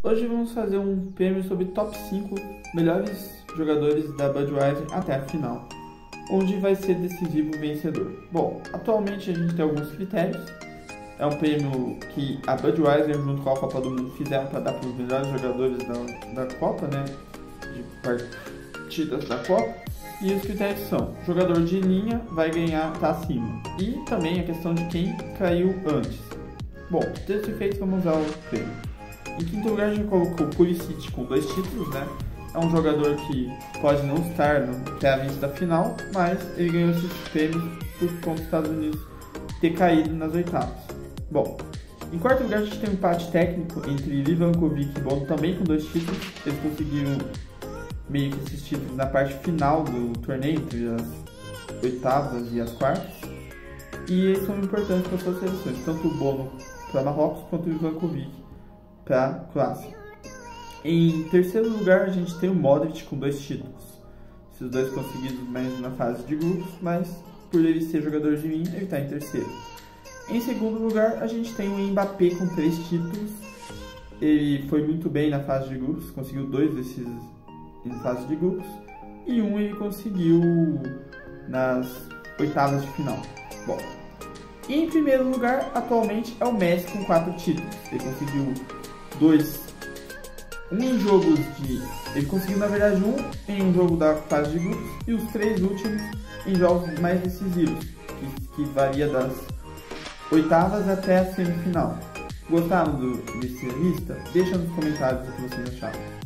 Hoje vamos fazer um prêmio sobre top 5 melhores jogadores da Budweiser até a final, onde vai ser decisivo o vencedor. Bom, atualmente a gente tem alguns critérios. É um prêmio que a Budweiser junto com a Copa do Mundo fizeram para dar para os melhores jogadores da Copa, né? De partidas da Copa. E os critérios são: jogador de linha vai ganhar, tá acima. E também a questão de quem caiu antes. Bom, desse feito, vamos usar o prêmio. Em quinto lugar, a gente colocou o Pulisic com 2 títulos, né? É um jogador que pode não estar até a vista da final, mas ele ganhou esses prêmios por conta dos Estados Unidos ter caído nas oitavas. Bom, em quarto lugar, a gente tem um empate técnico entre Livakovic e Bono, também com 2 títulos. Eles conseguiram meio que esses títulos na parte final do torneio, entre as oitavas e as quartas. E eles são importantes para as suas seleções, tanto o Bono para Marrocos quanto o Livakovic para a Croácia. Em terceiro lugar, a gente tem o Modric com 2 títulos. Esses dois conseguidos mais na fase de grupos, mas por ele ser jogador de linha, ele está em terceiro. Em segundo lugar, a gente tem o Mbappé com 3 títulos. Ele foi muito bem na fase de grupos, conseguiu 2 desses em fase de grupos, e um ele conseguiu nas oitavas de final. Bom, e em primeiro lugar, atualmente, é o Messi com 4 títulos. Ele conseguiu 2, ele conseguiu na verdade em um jogo da fase de grupos e os 3 últimos em jogos mais decisivos, que varia das oitavas até a semifinal. Gostaram dessa lista? Deixa nos comentários o que vocês acharam.